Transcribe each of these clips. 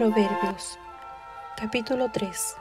Proverbios, capítulo 3.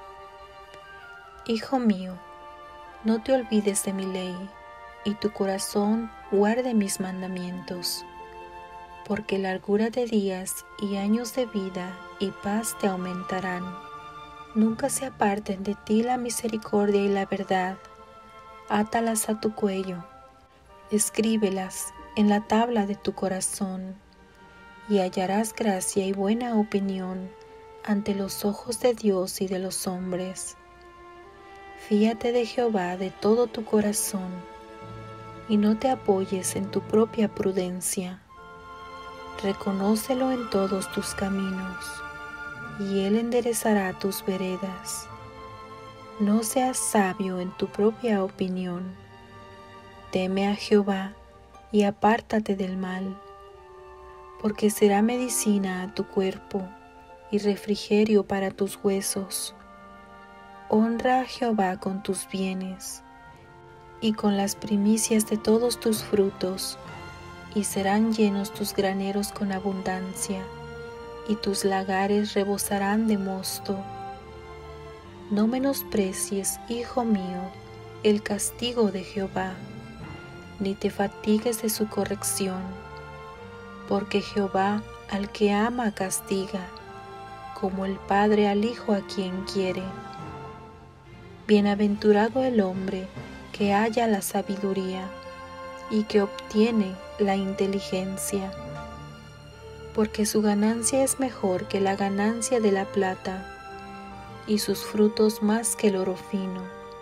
Hijo mío, no te olvides de mi ley, y tu corazón guarde mis mandamientos, porque largura de días y años de vida y paz te aumentarán. Nunca se aparten de ti la misericordia y la verdad. Átalas a tu cuello, escríbelas en la tabla de tu corazón, y hallarás gracia y buena opinión ante los ojos de Dios y de los hombres. Fíate de Jehová de todo tu corazón, y no te apoyes en tu propia prudencia. Reconócelo en todos tus caminos, y Él enderezará tus veredas. No seas sabio en tu propia opinión. Teme a Jehová y apártate del mal, porque será medicina a tu cuerpo y refrigerio para tus huesos. Honra a Jehová con tus bienes y con las primicias de todos tus frutos, y serán llenos tus graneros con abundancia, y tus lagares rebosarán de mosto. No menosprecies, hijo mío, el castigo de Jehová, ni te fatigues de su corrección, porque Jehová al que ama castiga, como el padre al hijo a quien quiere. Bienaventurado el hombre que halla la sabiduría y que obtiene la inteligencia, porque su ganancia es mejor que la ganancia de la plata, y sus frutos más que el oro fino.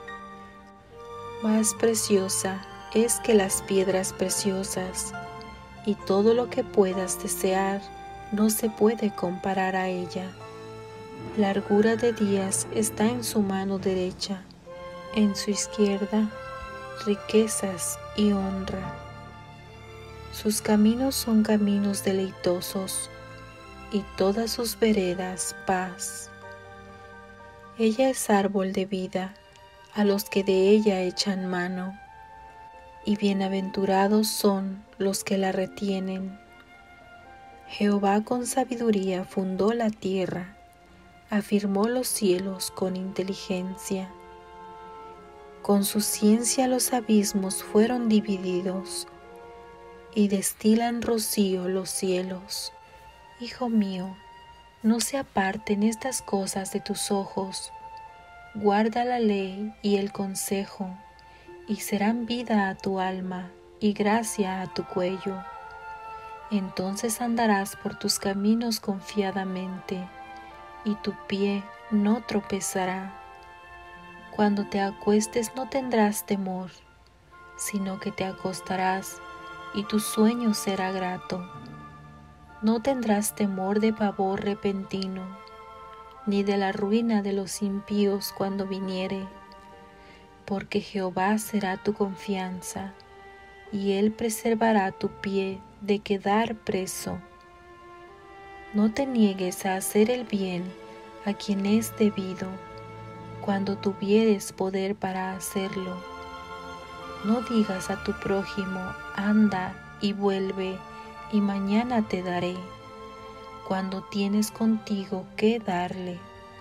Más preciosa es que las piedras preciosas, y todo lo que puedas desear no se puede comparar a ella. Largura de días está en su mano derecha, en su izquierda riquezas y honra. Sus caminos son caminos deleitosos, y todas sus veredas paz. Ella es árbol de vida a los que de ella echan mano, y bienaventurados son los que la retienen. Jehová con sabiduría fundó la tierra, afirmó los cielos con inteligencia. Con su ciencia los abismos fueron divididos, y destilan rocío los cielos. Hijo mío, no se aparten estas cosas de tus ojos. Guarda la ley y el consejo, y serán vida a tu alma y gracia a tu cuello. Entonces andarás por tus caminos confiadamente, y tu pie no tropezará. Cuando te acuestes no tendrás temor, sino que te acostarás y tu sueño será grato. No tendrás temor de pavor repentino, ni de la ruina de los impíos cuando viniere, porque Jehová será tu confianza, y Él preservará tu pie de quedar preso. No te niegues a hacer el bien a quien es debido, cuando tuvieres poder para hacerlo. No digas a tu prójimo, anda y vuelve, y mañana te daré, cuando tienes contigo que darle.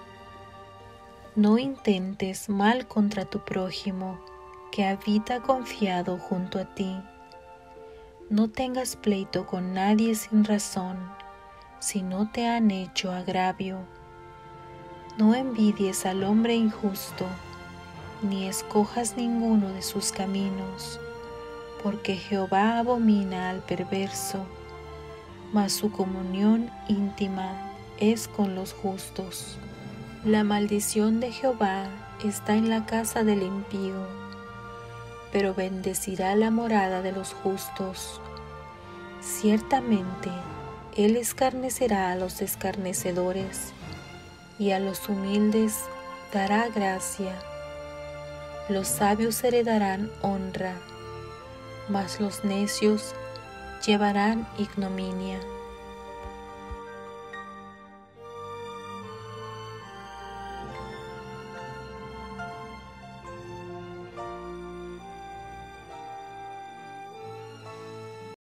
No intentes mal contra tu prójimo, que habita confiado junto a ti. No tengas pleito con nadie sin razón, si no te han hecho agravio. No envidies al hombre injusto, ni escojas ninguno de sus caminos, porque Jehová abomina al perverso, mas su comunión íntima es con los justos. La maldición de Jehová está en la casa del impío, pero bendecirá la morada de los justos. Ciertamente, Él escarnecerá a los escarnecedores, y a los humildes dará gracia. Los sabios heredarán honra, mas los necios llevarán ignominia.